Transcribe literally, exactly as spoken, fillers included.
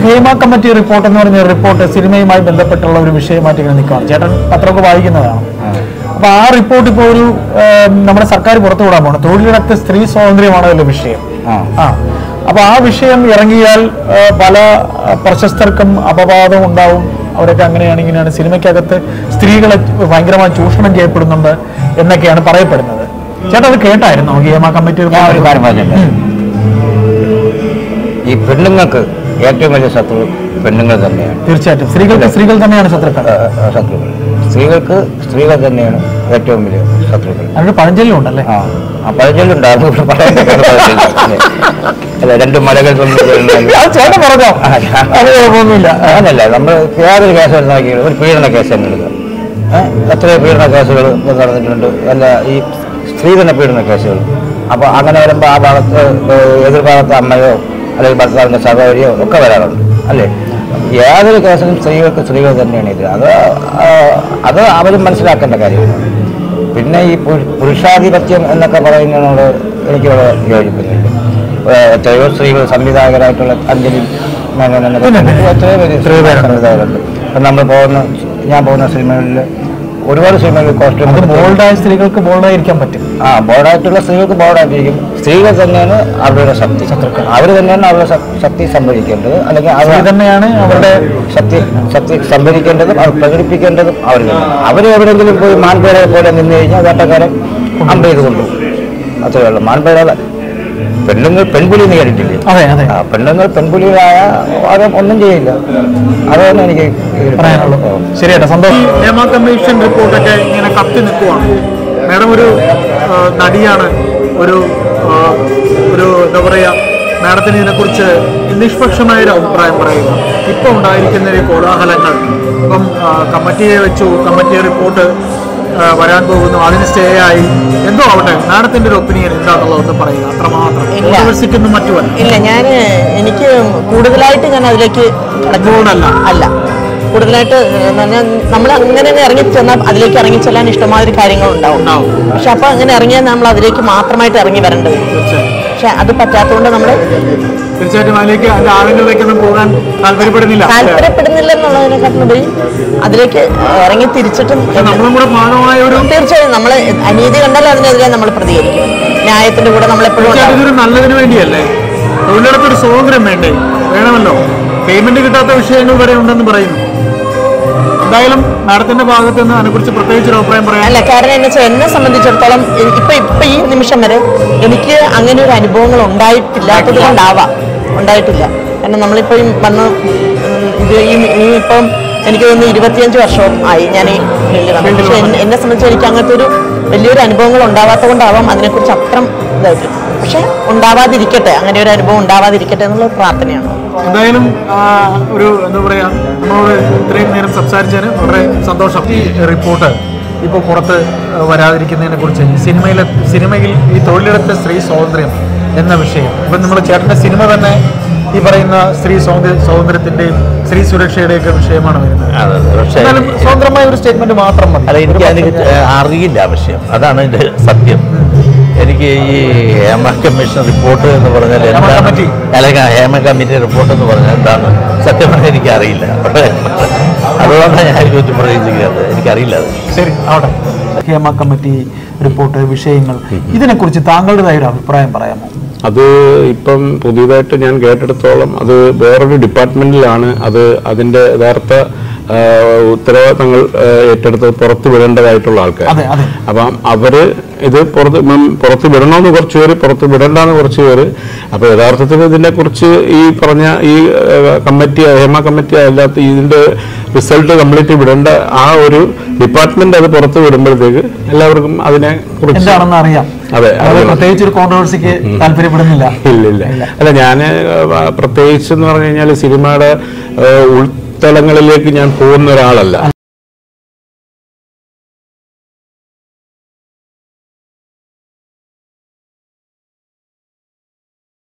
Hema committee report എന്ന് പറഞ്ഞ report സിനിമയുമായി ബന്ധപ്പെട്ടുള്ള ഒരു വിഷയമായിട്ട് ഇങ്ങനെ നിൽക്കുകയാണ്. ചേട്ടൻ പത്രമൊക്കെ വായിക്കുന്നതാണ്. അപ്പൊ ആ റിപ്പോർട്ട് ഇപ്പോൾ ഒരു നമ്മുടെ സർക്കാർ പുറത്തുവിടാൻ പോകണം. തൊഴിലിടത്ത് സ്ത്രീ സ്വാതന്ത്ര്യമാണല്ലോ വിഷയം. ആ അപ്പൊ ആ വിഷയം ഇറങ്ങിയാൽ പല പ്രശസ്തർക്കും അപവാദം ഉണ്ടാവും. അവരൊക്കെ അങ്ങനെയാണ് ഇങ്ങനെയാണ്, സിനിമയ്ക്കകത്ത് സ്ത്രീകളെ ഭയങ്കരമായി ചൂഷണം ചെയ്യപ്പെടുന്നുണ്ട് എന്നൊക്കെയാണ് പറയപ്പെടുന്നത്. ചേട്ടാ അത് കേട്ടായിരുന്നോ ഹേമ കമ്മിറ്റി? ഈ പെണ്ണുങ്ങൾക്ക് ഏറ്റവും വലിയ ശത്രു പെണ്ണുങ്ങൾ തന്നെയാണ്. തീർച്ചയായിട്ടും സ്ത്രീകൾക്ക് സ്ത്രീകൾ തന്നെയാണ് ശത്രുക്കൾ. ശത്രുക്കൾ സ്ത്രീകൾക്ക് സ്ത്രീകൾ തന്നെയാണ് ഏറ്റവും വലിയ ശത്രുക്കൾ. അതിന് പഴഞ്ചൊല്ലും ഉണ്ടല്ലേ? ആ പഴഞ്ചൊല്ലുണ്ടായിരുന്നു. അല്ല, രണ്ട് മലകൾ അങ്ങനല്ല. നമ്മൾ യാതൊരു കേസ് നോക്കിയാൽ ഒരു പീഡന കേസ് തന്നെ എടുക്കുക. എത്രയോ പീഡന കേസുകൾ നടന്നിട്ടുണ്ട്. അല്ല, ഈ സ്ത്രീധന പീഡന കേസുകൾ. അപ്പോൾ അങ്ങനെ വരുമ്പോൾ ആ ഭാഗത്ത് എതിർഭാഗത്ത് അമ്മയോ അല്ലെങ്കിൽ ഭർത്താവിൻ്റെ സഹോദരിയോ ഒക്കെ വരാറുണ്ട് അല്ലേ? യാതൊരു കേസിലും സ്ത്രീകൾക്ക് സ്ത്രീകൾ തന്നെയാണ് ഇത്. അത് അത് അവരും മനസ്സിലാക്കേണ്ട കാര്യമാണ്. പിന്നെ ഈ പുരുഷാധിപത്യം എന്നൊക്കെ പറയുന്നതിനോട് എനിക്ക് യോജിക്കുന്നില്ല. എത്രയോ സ്ത്രീകൾ സംവിധായകരായിട്ടുള്ള അഞ്ജലി മേനോൻ എത്രയോ പേര് സംവിധായകരുണ്ട്. അപ്പം നമ്മൾ പോകുന്ന ഞാൻ പോകുന്ന സിനിമകളിൽ ഒരുപാട് സിനിമകൾ കോസ്റ്റ്യൂം ബോൾഡായ സ്ത്രീകൾക്ക് ബോൾഡായിരിക്കാൻ പറ്റും. ആ ബോർഡായിട്ടുള്ള സ്ത്രീകൾക്ക് ബോർഡായിട്ടിരിക്കും. സ്ത്രീകൾ തന്നെയാണ് അവരുടെ ശക്തി ശത്രുക്കൾ. അവർ തന്നെയാണ് അവരുടെ ശക്തി സംഭരിക്കേണ്ടത്. അല്ലെങ്കിൽ അവർ തന്നെയാണ് അവരുടെ ശക്തി ശക്തി സംഭരിക്കേണ്ടതും അവർ പ്രകടിപ്പിക്കേണ്ടതും അവർ തന്നെ. അവർ എവിടെയെങ്കിലും പോയി മാൻപേരെ പോലെ നിന്ന് കഴിഞ്ഞാൽ വേട്ടക്കാരൻ അമ്പ ചെയ്ത് കൊണ്ടുപോകും. അത്രയേ ഉള്ളൂ. മാൻപേര പെണ്ണുങ്ങൾ പെൺപുലി എന്ന് കേട്ടിട്ടില്ലേ? ആ പെണ്ണുങ്ങൾ പെൺപുലികളായ അത് ഒന്നും ചെയ്യില്ല. അതാണ് എനിക്ക് പറയാനുള്ളൂ. ശരിയാട്ടോ, സന്തോഷം. ഹേമ കമ്മീഷൻ റിപ്പോർട്ടൊക്കെ ഇങ്ങനെ കത്തി നിൽക്കുവാണ്. മാഡം ഒരു നടിയാണ്, ഒരു ഒരു എന്താ പറയുക, മാഡത്തിന് ഇതിനെക്കുറിച്ച് നിഷ്പക്ഷമായൊരു അഭിപ്രായം പറയുന്നു. ഇപ്പോൾ ഉണ്ടായിരിക്കുന്ന ഈ കോലാഹലങ്ങൾ, ഇപ്പം കമ്മിറ്റിയെ വെച്ചു, കമ്മിറ്റി റിപ്പോർട്ട് വരാൻ പോകുന്നു, അതിന് സ്റ്റേ ആയി, എന്തോ ആവട്ടെ, മാഡത്തിന്റെ ഒരു ഒപ്പീനിയൻ എന്താണെന്നുള്ളതൊന്ന് പറയുക. അത്രമാത്രം മറ്റുമല്ല. ഇല്ല, ഞാൻ എനിക്ക് കൂടുതലായിട്ട് ഞാൻ അതിലേക്ക് അല്ല അല്ല കൂടുതലായിട്ട് നമ്മൾ അങ്ങനെ ഇറങ്ങി ചെന്നാൽ അതിലേക്ക് ഇറങ്ങി ചെല്ലാൻ ഇഷ്ടമാതിരി കാര്യങ്ങളുണ്ടാവും. പക്ഷെ അപ്പൊ അങ്ങനെ ഇറങ്ങിയാൽ നമ്മൾ അതിലേക്ക് മാത്രമായിട്ട് ഇറങ്ങി വരേണ്ടത്. പക്ഷെ അത് പറ്റാത്തതുകൊണ്ട് നമ്മൾ തീർച്ചയായിട്ടും അതിലേക്ക് അതിന്റെ ആഴങ്ങളിലേക്കൊന്നും പോകാൻ താല്പര്യപ്പെടുന്നില്ല താല്പര്യപ്പെടുന്നില്ല എന്നുള്ളതിനെക്കാട്ടുപരി അതിലേക്ക് ഇറങ്ങി തിരിച്ചിട്ടും തീർച്ചയായും നമ്മൾ അനീതി കണ്ടാൽ അതിനെതിരെ നമ്മൾ പ്രതികരിക്കും. ന്യായത്തിന്റെ കൂടെ നമ്മളെപ്പോഴും നല്ലതിന് വേണ്ടിയല്ലേ? തൊഴിലിടത്തൊരു സ്വാതന്ത്ര്യം വേണ്ടേ? വേണമല്ലോ. പേയ്മെന്റ് കിട്ടാത്ത വിഷയങ്ങൾ വരെ ഉണ്ടെന്ന് പറയുന്നു. എന്തായാലും മാഡത്തിന്റെ ഭാഗത്ത് നിന്ന് അതിനെക്കുറിച്ച് പ്രത്യേകിച്ച് ഒരു അഭിപ്രായം പറയാം. അല്ല, കാരണം എന്ന് വെച്ചാൽ എന്നെ സംബന്ധിച്ചിടത്തോളം ഇപ്പൊ ഇപ്പൊ ഈ നിമിഷം വരെ എനിക്ക് അങ്ങനെ ഒരു അനുഭവങ്ങൾ ഉണ്ടായിട്ടില്ലാത്തത് കൊണ്ടാവാം ഉണ്ടായിട്ടില്ല. കാരണം നമ്മളിപ്പോ വന്ന് ഇത് ഈ ഇപ്പം എനിക്ക് തോന്നുന്നു ഇരുപത്തിയഞ്ച് വർഷവും ആയി ഞാൻ ഈ ഫീൽഡിൽ വന്നു. പക്ഷെ എന്നെ സംബന്ധിച്ച് എനിക്ക് അങ്ങനത്തെ ഒരു വലിയൊരു അനുഭവങ്ങൾ ഉണ്ടാവാത്തത് കൊണ്ടാവാം അതിനെക്കുറിച്ച് അത്രം ഇതായിട്ട്. പക്ഷെ ഉണ്ടാവാതിരിക്കട്ടെ, അങ്ങനെ ഒരു അനുഭവം ഉണ്ടാവാതിരിക്കട്ടെ എന്നുള്ള പ്രാർത്ഥനയാണ്. എന്തായാലും ഒരു എന്താ പറയാ, നമ്മളോട് ഇത്രയും നേരം സംസാരിച്ചതിന് വളരെ സന്തോഷം. ഈ റിപ്പോർട്ട് ഇപ്പോൾ പുറത്ത് വരാതിരിക്കുന്നതിനെ കുറിച്ച് സിനിമയിലെ സിനിമയിൽ ഈ തൊഴിലിടത്തെ സ്ത്രീ സ്വാതന്ത്ര്യം എന്ന വിഷയം, ഇപ്പം നമ്മൾ ചേട്ടൻ്റെ സിനിമ തന്നെ ഈ പറയുന്ന സ്ത്രീ സ്വാതന്ത്ര്യ സ്വാതന്ത്ര്യത്തിന്റെയും സ്ത്രീ സുരക്ഷയുടെയൊക്കെ വിഷയമാണ് വരുന്നത്. സ്വതന്ത്രമായ ഒരു സ്റ്റേറ്റ്മെന്റ് മാത്രം മതി. അല്ല, എനിക്ക് അതിന് അറിയില്ല വിഷയം. അതാണ് ഇതിന്റെ സത്യം. എനിക്ക് ഈ ഹേമ കമ്മീഷൻ റിപ്പോർട്ട് എന്ന് പറഞ്ഞാൽ എന്താണ്, അല്ലെങ്കിൽ ഹേമ കമ്മിറ്റി റിപ്പോർട്ട് എന്ന് പറഞ്ഞാൽ എന്താണ് സത്യം പറഞ്ഞാൽ എനിക്ക് അറിയില്ല. അതുകൊണ്ടാണ് ഞാൻ ചോദിച്ചു പ്രതീക്ഷിക്കുന്നത്. എനിക്കറിയില്ല അത്. ശരി, അവിടെ ഹേമ കമ്മിറ്റി റിപ്പോർട്ട് വിഷയങ്ങൾ ഇതിനെക്കുറിച്ച് താങ്കളുടേതായ ഒരു അഭിപ്രായം പറയാമോ? അത് ഇപ്പം പുതിയതായിട്ട് ഞാൻ കേട്ടെടുത്തോളം അത് വേറൊരു ഡിപ്പാർട്ട്മെന്റിലാണ് അത് അതിന്റെ യഥാർത്ഥ ഉത്തരവാദിത്തങ്ങൾ ഏറ്റെടുത്ത് പുറത്തു വിടേണ്ടതായിട്ടുള്ള ആൾക്കാർ. അപ്പം അവര് ഇത് പുറത്ത് പുറത്ത് വിടണമെന്ന് കുറച്ച് പേര്, പുറത്ത് വിടണ്ടെന്ന് കുറച്ച് പേര്. അപ്പൊ യഥാർത്ഥത്തിൽ ഇതിനെ കുറിച്ച് ഈ പറഞ്ഞ ഈ കമ്മിറ്റി ഹേമ കമ്മിറ്റി അല്ലാത്ത ഇതിന്റെ റിസൾട്ട് കംപ്ലീറ്റ് വിടേണ്ട ആ ഒരു ഡിപ്പാർട്ട്മെന്റ് അത് പുറത്ത് വിടുമ്പോഴത്തേക്ക് എല്ലാവർക്കും അതിനെ കുറിച്ച് എന്താണെന്ന് അറിയാം. അതെ, പ്രത്യേകിച്ച് ഒരു കോൺട്രവേഴ്സിക്ക് താല്പര്യപ്പെടുന്നില്ല. ഇല്ല ഇല്ല അല്ല, ഞാന് പ്രത്യേകിച്ച് എന്ന് പറഞ്ഞു കഴിഞ്ഞാൽ സിനിമയുടെ ഉൾത്തലങ്ങളിലേക്ക് ഞാൻ പോകുന്ന ഒരാളല്ല.